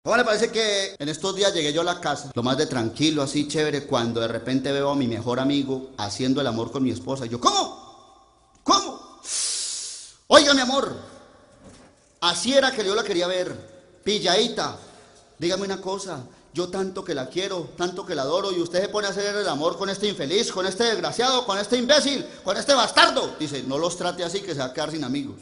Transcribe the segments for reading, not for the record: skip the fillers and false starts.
¿Cómo le parece que en estos días llegué yo a la casa, lo más de tranquilo, así chévere, cuando de repente veo a mi mejor amigo haciendo el amor con mi esposa? Y yo, ¿cómo? ¿Cómo? Oiga, mi amor, así era que yo la quería ver, pilladita. Dígame una cosa, yo tanto que la quiero, tanto que la adoro, y usted se pone a hacer el amor con este infeliz, con este desgraciado, con este imbécil, con este bastardo. Dice, no los trate así que se va a quedar sin amigos.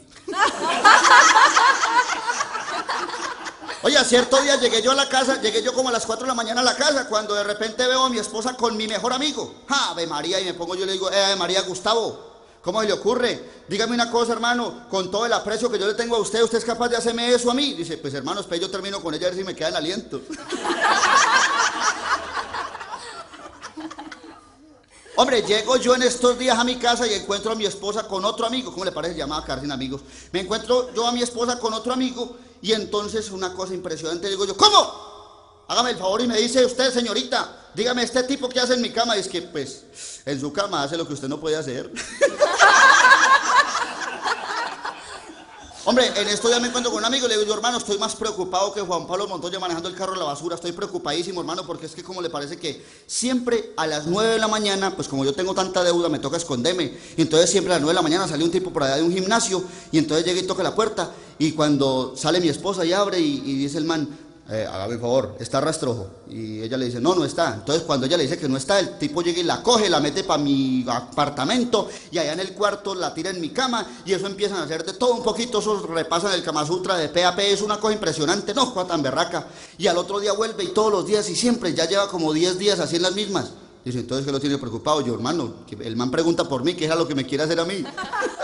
Oye, cierto día llegué yo a la casa, llegué yo como a las 4 de la mañana a la casa, cuando de repente veo a mi esposa con mi mejor amigo. Ave María, y me pongo yo y le digo, Ave María, Gustavo, ¿cómo se le ocurre? Dígame una cosa, hermano, con todo el aprecio que yo le tengo a ¿usted es capaz de hacerme eso a mí? Dice, pues hermano, espera, yo termino con ella a ver si me queda el aliento. Hombre, llego yo en estos días a mi casa y encuentro a mi esposa con otro amigo. ¿Cómo le parece? Llamada quedar sin amigos. Me encuentro yo a mi esposa con otro amigo y entonces una cosa impresionante, digo yo, ¿cómo? Hágame el favor y me dice usted, señorita, dígame, este tipo que hace en mi cama. Y es que, pues, en su cama hace lo que usted no puede hacer. Hombre, en esto ya me encuentro con un amigo y le digo yo, hermano, estoy más preocupado que Juan Pablo Montoya manejando el carro a la basura. Estoy preocupadísimo, hermano, porque es que como le parece que siempre a las 9 de la mañana, pues como yo tengo tanta deuda, me toca esconderme. Y entonces siempre a las 9 de la mañana sale un tipo por allá de un gimnasio y entonces llega y toca la puerta. Y cuando sale mi esposa y abre y dice el man, hágame el favor, está rastrojo. Y ella le dice, no, no está. Entonces cuando ella le dice que no está, el tipo llega y la coge, la mete para mi apartamento y allá en el cuarto la tira en mi cama y eso empiezan a hacer de todo un poquito, esos repasan el Kama Sutra de pe a pe, es una cosa impresionante, no, cosa tan berraca. Y al otro día vuelve y todos los días y siempre, ya lleva como 10 días así en las mismas. Dice, entonces, ¿qué lo tiene preocupado? Yo, hermano, que el man pregunta por mí, que es a lo que me quiere hacer a mí.